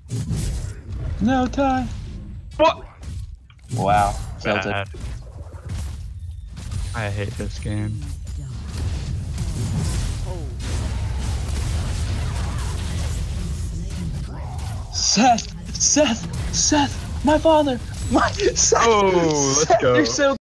No time. What? Wow. Felt it. Bad. I hate this game. Seth, my father, Seth, Oh, let's Seth, go. you're so